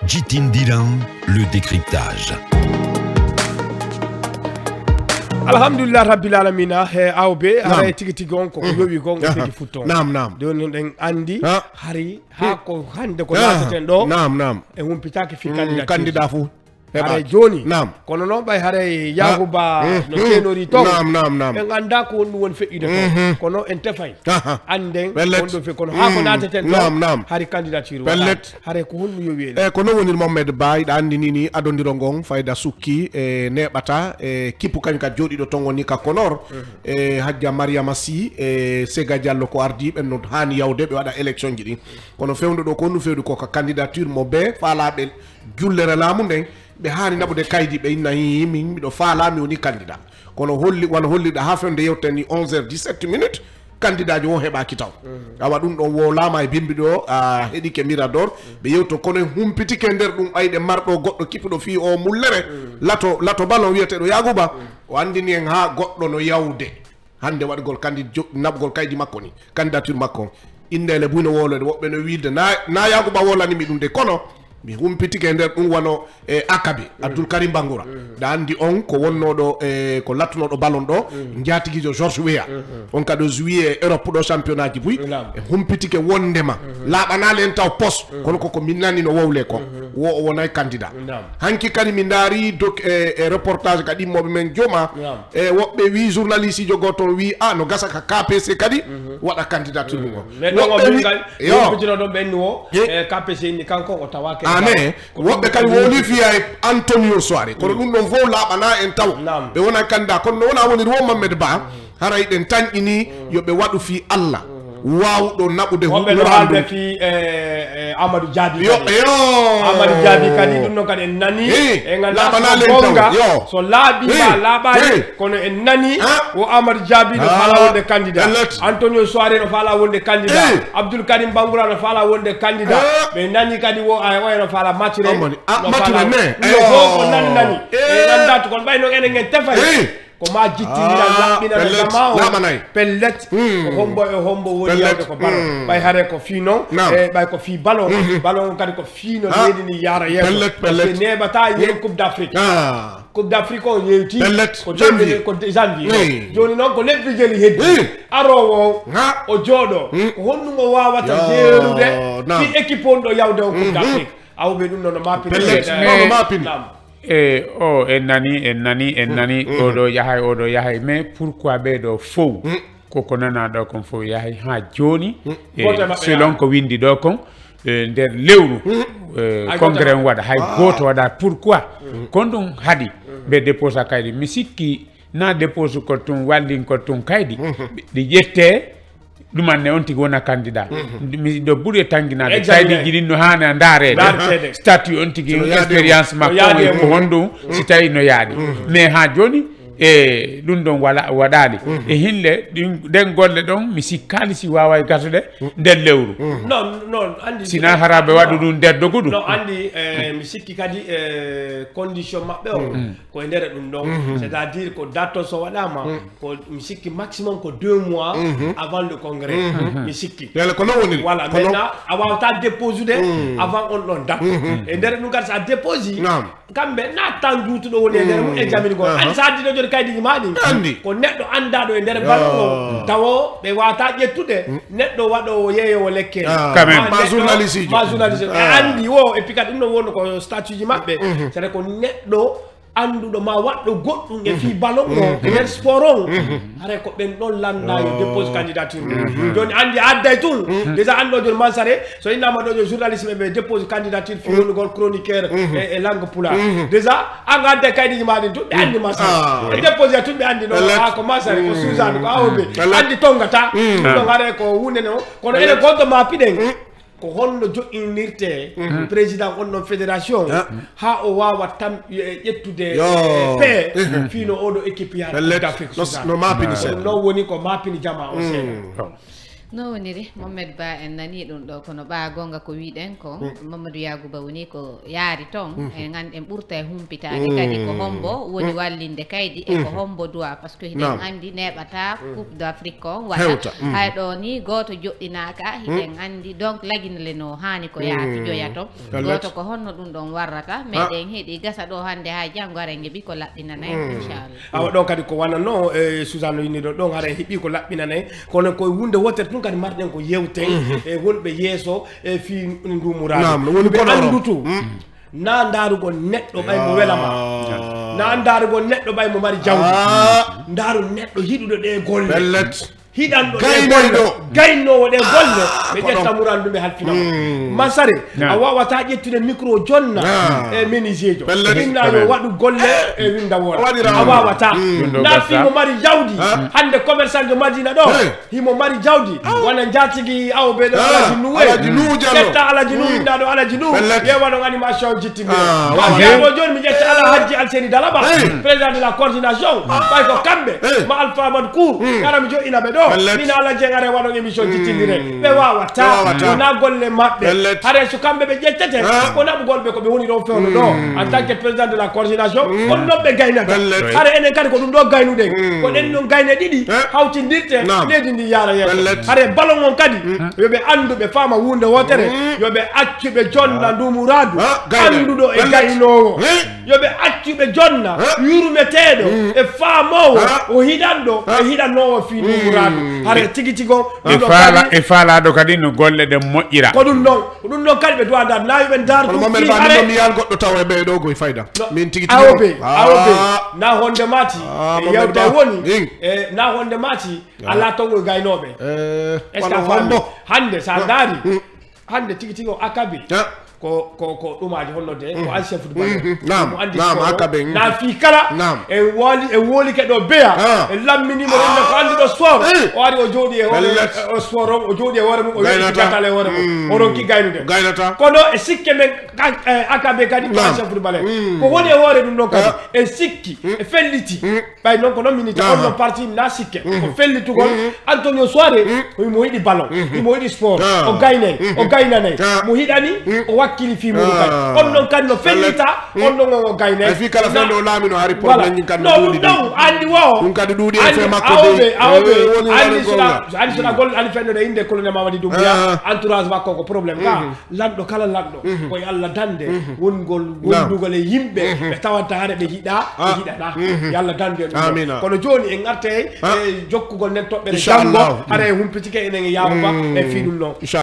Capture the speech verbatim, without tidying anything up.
Jitin Dilan, le décryptage. Alhamdulillah rabbil alamina he awbe ara tigi tigi on ko yowi gon Feguifoot nam nam don den andi hari ha ko hande ko lataten do nam nam e humpitaki fi candidat candidat fu hare joni nam kono non bay hare yaguba no tenori to nam nam nam en anda ko won won feide to kono en tefay anden on do fe kono ha ko lataten nam nam hari candidature bellet hare ko hunnu yowi e kono woni Mohamed Bay da andi nini adondiro gon fayda sukki e nebata e kipu kany ka jodi do tongo ni ka konor e hajja Mariama Sy e Sega Diallo ko ardi ben no hani yawde be wada election jidi kono fewndo do ko nu fewdu ko ka candidature mo be fala be jullere lamu nden be hani nabude kaydi be nayi min do fala mi woni candidat kono holli wan holli da hafende yewtani onze heures dix-sept minutes candidat jo heba kitaw awa dum don wo lama e bimbi do a hedi ke mirador be yewto kono humpiti ke nder dum ayde mardo goddo kipudo fi o mullere lato lato ballon wiete do yaguba o andini en ha goddo no yawde hande wadgol candidat nabgol kaydi makko ni candidature makko indele buno wolode wobbe no wilde na na yaguba wolani mi dum de kono mi humpiti ke nder dum wano e akabe Abdul Karim Bangoura da andi on ko wonno do e ko lattuno do ballon do njatigijo George Weah on ka do juillet Europe do championnat ji buy e humpiti ke wondema labana len taw poste kono ko ko minnani no wowle ko wo wonay candidat hanki kadi mi ndari dok e reportage kadi mobe men joma e wobbe wi journaliste jo goto wi a no gasa ka K P C kadi wada candidature mo no bengal yo bitino do benno e K P C ni kanko o tawake ane wobbe kadi woli fiya Antonio Soare kono dum non fo labana en taw be wona candidat kono wona woni ro Mohamed Ba haray den tan ini yobe wadu fi Allah wawdo nabude humbe fi eh Amadou Diaby yo yo Amadou Diaby kadi dum non kadi en nani e nganda bonga so laabi ba laabani kono en nani o Amadou Diaby no fala wonde candidat Antonio Soare no fala wonde candidat Abdul Karim Bangoura no fala wonde candidat be nani kadi wo ay way no fala matire no fala ne no ko nani nani e nganda to kon bay no enen ngen tefay ko ma jittira labbina na jama pellet ko hombo e hombo woni yawde ko ballon bay hare ko fino e bay ko fi ballon ballon kadi ko fino leydi ni yara yeso parce ne bata yen coupe d'Afrique coupe d'Afrique o yewti ko janvier ko janvier joni non ko lebbi jeli heddi arowo o jodo ko honnugo wawata jeerude fi équipe on do yawde o coupe d'Afrique awbe dum non mappi no mappi e o en nani en nani en nani odo yahay odo yahay mais pourquoi be do fo koko nana do kon fo yahay ha joni selon ko windi do kon der lewru congrès wada hay goto wada pourquoi kon dum hadi be déposa kaydi mi sikki na dépose ko tun wallin ko tun kaydi di jette dumanne on tigi wona candidat mi do buri tangina de saydi jidin no hana ndare statut on tigi experience makko ko hondu si tawi no yaadi mais ha joni e dum don wala wadali e hinle den golle don mi sikkali si wawa gasude del lewru non non andi sina harabe wadu dum der dogudu non andi mi sikki kadi condition mabbe o ko e der dum don c'est à dire ko dato so wadama ko mi sikki maximum ko deux mois avant le congrès mi sikki yalla ko non woni voilà maintenant avant ta déposer avant on don date e der dum gar sa déposer kambe na tanjutu do woni der mu examine go andi sa di kaydi mani ko neddo andado e der ballo tawo be wata jettude neddo wado yeyo lekke quand même ma journaliste ma journaliste andi wo e pikat dum no wonno ko statut ji mabbe c'est ko neddo andudo ma waddo goddum e fi ballon o e der sport on are ko ben don landa yo dépose candidature joni andi adday tun déjà ando jor mansare so ina ma do journaliste be dépose candidature fi won gol chroniqueur e langue pula déjà anga adday kaydi ma din tun be andi mansare e dépose tun be andi no ha ko mansare ko suzane ko awbe andi tongata do ngare ko wuneno kono ene gonto ma piden ko honno jo'inirte président on non fédération ha o wawa tam yettude pe fino odo équipe ya d'Afrique no mapini no woni ko mapini jama o sen no woniri Mohamed Ba en nani ɗum ɗo kono ɓa gonga ko wiɗen ko Mamadou Yagouba woni ko yaari ton e gandi en ɓurta e humpitade kadi ko hombo woni wallinde kaydi e ko hombo duwa par ce que hiɗen andi neɓata coupe d' afrique on waɗa hay ɗo ni goto joɗɗinaka hiɗen andi donc laguinale no hani ko yaa fijoya to goto ko honno ɗum ɗon warrata meɗen heeɗi gasa ɗo hande ha janggo haren heeɓi ko laɓɓinana en inchallah awa ɗon kadi ko wananno e Suzanne yini ɗo ɗon haren heeɓi ko laɓɓinana en kono koye hunde wotere tun kadi marɗen ko yewten e wonɓe yeeso e fi ndumuraɓe ɓe andutu na ndarugo neɗɗo ɓay mo welama na ndarugo neɗɗo ɓay mo mari jawdi ndaru neɗɗo hiɗuɗo ɗe golle hiɗanɗo ɗe golle gaynowo ɗe golle ɓe ƴetta murandu ɓe halfinama masare a wawata ƴettude micro jonna e ménisier jo inna yo waɗu golle e winda wora a wawata na fi mo mari jawdi hande commerçant jo madina ɗo himo mari jawdi wona jatigi awɓe ɗo alaji nuwe ƴetta alaji nu winda ɗo alaji nu ƴewa ɗon animation jittindira ɗo joni mi ƴetta ala hajji alseni dalaba président de la coordination ɓay ko kamɓe ma alpha amadou cour gara mi joɗɗina ɓe ɗo mina ala jengare waɗo émission jittindire ɓe wawata wona golle maɓɓe hare so kamɓe ɓe ƴettete ko naɓugol ɓe ko ɓe woni ɗon fewno ɗo en tant que président de la coordination ko ɗum ɗon ɓe gaynata hare enen kadi ko ɗum ɗo gaynuɗen ko ɗen ɗon gayne ɗiɗi hawtindirte leydi ndi yaara yeeso hare ballon on kadi yoɓe andu ɓe faama hunde wotere yoɓe accu ɓe jonna ndumuradu anduɗo e gaynowo yoɓe accu ɓe jonna yurmeteɗo e faamowo o hiɗanɗo e hiɗannowo fi ndumuradu hare tigi tigo e faalaɗo kadi no golle ɗe moƴƴira ko ɗum ɗon ko ɗum ɗon kadi ɓe duwa dar nawi ɓe dar Mohamed Ba ɗum mi yal goɗɗo taw e ɓe ɗo goye fayda min tigi tigi awoɓe awoɓe na honde mati yewte woni e na honde mati ala tongo gaynoɓe est ce que fambo hande sa daari hande tigi tigo akabi ko ko ko ɗumaji honnode ko ancien footballeur mo andi akabe na fi kala e wali e woli ke ɗo beya e lamminimo rende ko andi ɗo sport o ari o jooɗi e o sport o o jooɗi e hoore mum o weɗi gatale hoore mum o ronki gaynude kono e sikke men akabe kadi ko ancien footballeur ko woni e hoore ɗum ɗon kadi e sikki e felliti ɓay noon ko noon minita on ɗon parti na sikke ko fellitugol Antonio Soare mo yiɗi ballon imo yiɗi sport o gaynay o gaynanay mo hiɗani o wakkili fi muɗum kadi on ɗon kadi no fellita on ɗon o gayne fi kala fende o laamino hari probléme kadi no ɗuuɗi ɗum andi wo ɗum kadi ɗuuɗi e fe makko awɓe awɓe andi sona andi sona golle andi fende ɗo inde colonel Mamadi Doumbouya entourage makko ko probléme ka lanɗo kala lanɗo koye Allah dande wongol wondugol e yimɓe ɓe tawanta hare ɓe yiɗa ɓe yiɗaɗa yo Allah dande ɗum kono joni en arte e jokkugol nen toɓɓere janggo hare humpitike enen e Yawba e fi ɗum ɗon